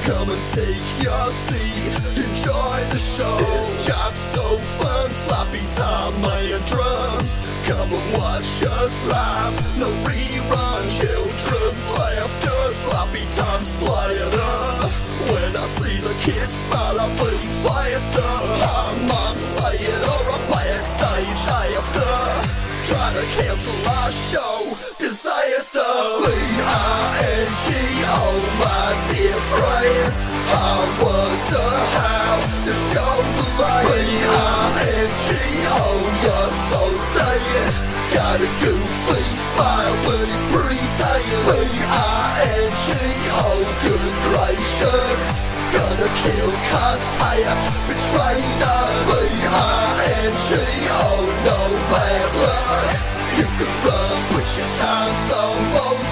Come and take your seat, enjoy the show. It's just so fun, sloppy time, and drums. Come and watch us live, no rerun. Children's laughter, sloppy time splatter. When I see the kids smile, I bleed faster. I'm saying, or I'm backstage after. Try to cancel our show, disaster. B-I-N-G-O, my dear friends, I wonder how the show will end. B-I-N-G-O, you're so dead. Got a goofy smile, but it's pretend. B-I-N-G-O, good gracious, gonna kill cause Taft betrayed us. B-I-N-G-O, no bad luck. You can run, but your time's almost